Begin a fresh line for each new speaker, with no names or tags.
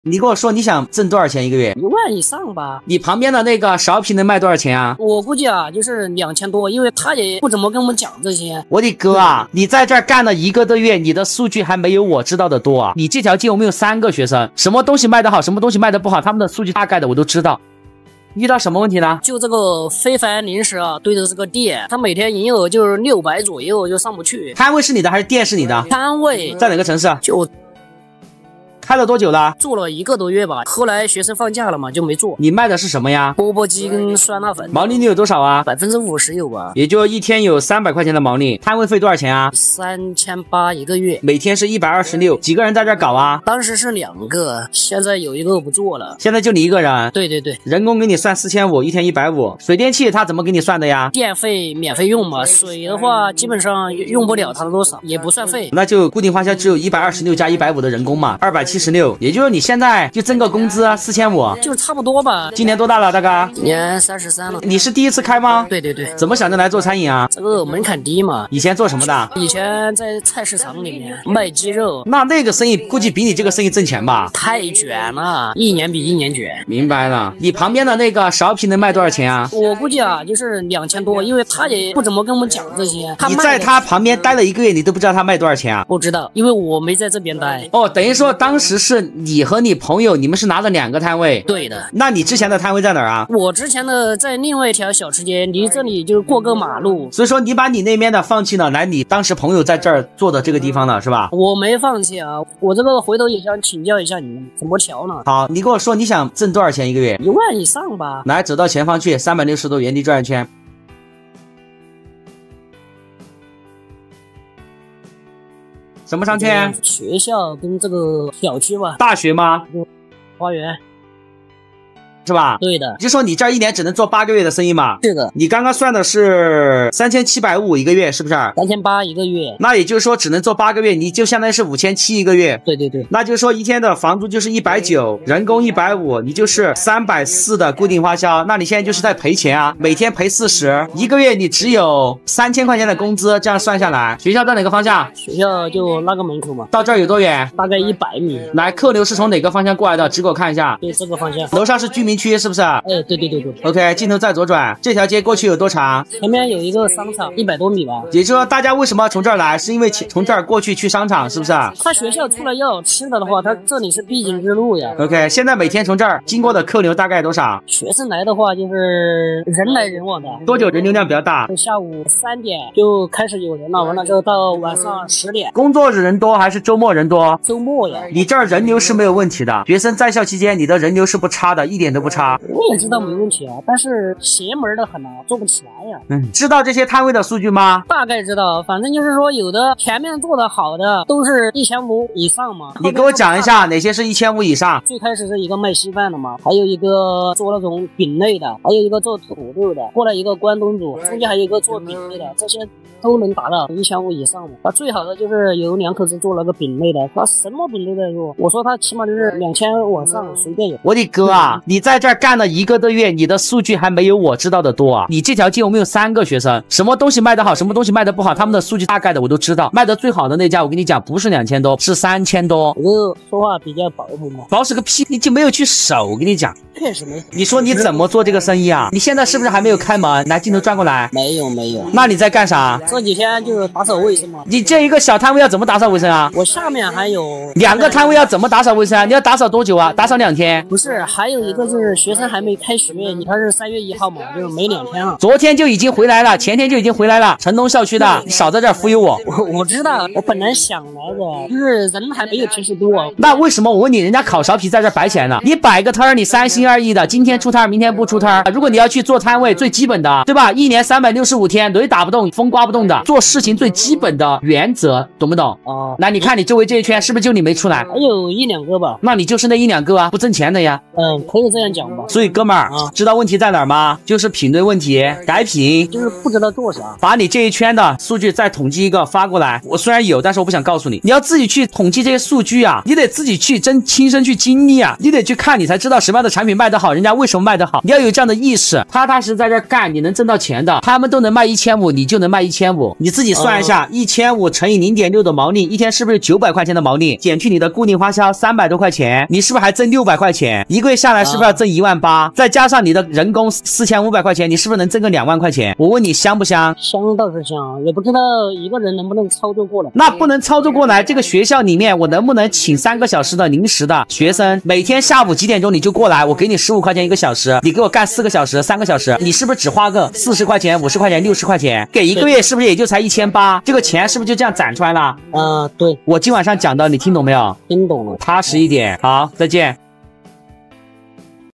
你跟我说你想挣多少钱一个月
？1万以上吧。
你旁边的那个苕皮能卖多少钱啊？
我估计啊，就是2000多，因为他也不怎么跟我们讲这些。
我的哥啊，你在这儿干了1个多月，你的数据还没有我知道的多啊！你这条街我们有3个学生，什么东西卖得好，什么东西卖得不好，他们的数据大概的我都知道。遇到什么问题呢？
就这个非凡零食啊，对的这个店，他每天营业额就是600左右，就上不去。
摊位是你的还是店是你的？
摊位
在哪个城市？
就
开了多久了？
做了1个多月吧，后来学生放假了嘛，就没做。
你卖的是什么呀？
钵钵鸡跟酸辣粉。
毛利率有多少啊
？50%有吧？
也就一天有300块钱的毛利。摊位费多少钱啊
？3800一个月，
每天是126。几个人在这儿搞啊？
当时是2个，现在有1个不做了。
现在就你一个人？
对对对。
人工给你算4500，一天150。水电气他怎么给你算的呀？
电费免费用嘛，水的话基本上用不了它的多少，也不算费。
那就固定花销只有126加150的人工嘛，276。也就是你现在就挣个工资4500，
就差不多吧。
今年多大了，大哥？
今年33了。
你是第一次开吗？
对对对。
怎么想着来做餐饮啊？
这个门槛低嘛。
以前做什么的？
以前在菜市场里面卖鸡肉。
那个生意估计比你这个生意挣钱吧？
太卷了，一年比一年卷。
明白了。你旁边的那个苕皮能卖多少钱啊？
我估计啊，就是2000多，因为他也不怎么跟我们讲这些。
你在他旁边待了1个月，你都不知道他卖多少钱啊？
不知道，因为我没在这边待。
哦，等于说当时是你和你朋友，你们是拿了2个摊位？
对的。
那你之前的摊位在哪儿啊？
我之前的在另外一条小吃街，离这里就过个马路。
所以说你把你那边的放弃了，来你当时朋友在这儿做的这个地方了，是吧？
我没放弃啊，我这个回头也想请教一下你们怎么调呢？
好，你跟我说你想挣多少钱一个月
？1万以上吧。
来，走到前方去，360度原地转一圈。什么商圈？
学校跟这个小区吧。
大学吗？
花园。
是吧？
对的。
就说你这儿1年只能做8个月的生意嘛？
是的。
你刚刚算的是3750一个月，是不是
？3800一个月。
那也就是说只能做8个月，你就相当于是5700一个月。
对对对。
那就是说一天的房租就是190，人工150，你就是340的固定花销。那你现在就是在赔钱啊，每天赔40，一个月你只有3000块钱的工资，这样算下来，学校在哪个方向？
学校就那个门口嘛。
到这儿有多远？
大概100米。
来，客流是从哪个方向过来的？指给我看一下。
对，这个方向。
楼上是居民区是不是？
哎，对对对对。
OK， 镜头再左转，这条街过去有多长？
前面有一个商场，100多米吧。
也就是说，大家为什么从这儿来，是因为从这儿过去商场，是不是？
他学校出来要吃的话，他这里是必经之路呀。
OK， 现在每天从这儿经过的客流大概多少？
学生来的话，就是人来人往的。
多久人流量比较大？
下午3点就开始有人了，完了之后到晚上10点。
工作日人多还是周末人多？
周末呀。
你这儿人流是没有问题的，学生在校期间你的人流是不差的，一点都不差。
我也知道没问题啊，但是邪门的很啊，做不起来呀。
知道这些摊位的数据吗？
大概知道，反正就是说有的前面做的好的都是1500以上嘛。
你给我讲一下哪些是1500以上？
最开始是一个卖稀饭的嘛，还有一个做那种饼类的，还有一个做土豆的，过来一个关东煮，中间还有一个做饼类的，这些都能达到1500以上的。最好的就是有2口子做那个饼类的，他什么饼都在做，我说他起码就是2000往上随便有。
我的哥啊，你在这儿干了1个多月，你的数据还没有我知道的多啊！你这条街我们有3个学生，什么东西卖得好，什么东西卖得不好，他们的数据大概的我都知道。卖得最好的那家，我跟你讲，不是2000多，是3000多。
我说话比较保守嘛。
保守个屁，你就没有去守，我跟你讲。
确实没。
你说你怎么做这个生意啊？你现在是不是还没有开门？来，镜头转过来。
没有没有。
那你在干啥？
这几天就是打扫卫生嘛。
你这一个小摊位要怎么打扫卫生啊？
我下面还有
2个摊位要怎么打扫卫生啊？你要打扫多久啊？打扫2天？
不是，还有一个就是学生还没开学，你看是3月1号嘛，就是没2天了。
昨天就已经回来了，前天就已经回来了。城东校区的，你少在这儿忽悠我。
我知道，我本来想来的，就是人还没有平时多。
那为什么我问你，人家烤苕皮在这儿摆起来呢？你摆个摊儿，你3心2意的，今天出摊儿，明天不出摊儿。如果你要去做摊位，最基本的，对吧？1年365天，雷打不动，风刮不动的，做事情最基本的原则，懂不懂？
哦。
来，你看你周围这一圈，是不是就你没出来？
还有1、2个吧。
那你就是那1、2个啊，不挣钱的呀。
可以这样样讲吧。
所以哥们儿，知道问题在哪儿吗？就是品对问题，改品，
就是不知道做啥。
把你这一圈的数据再统计一个发过来。我虽然有，但是我不想告诉你，你要自己去统计这些数据啊，你得自己去亲身去经历啊，你得去看，你才知道什么样的产品卖得好，人家为什么卖得好。你要有这样的意识，踏踏实实在这干，你能挣到钱的。他们都能卖1500，你就能卖1500。你自己算一下，1500乘以0.6的毛利，一天是不是900块钱的毛利？减去你的固定花销300多块钱，你是不是还挣600块钱？一个月下来是不是要挣18000？再加上你的人工4500块钱，你是不是能挣个2万块钱？我问你香不香？
香倒是香，也不知道一个人能不能操作过来。
那不能操作过来，这个学校里面我能不能请3个小时的临时的学生，每天下午几点钟你就过来，我给你15块钱1个小时，你给我干4个小时3个小时，你是不是只花个40块钱50块钱60块钱，给一个月是不是也就才1800？这个钱是不是就这样攒出来了？
对，
我今晚上讲的你听懂没有？
听懂了，
踏实一点。好，再见。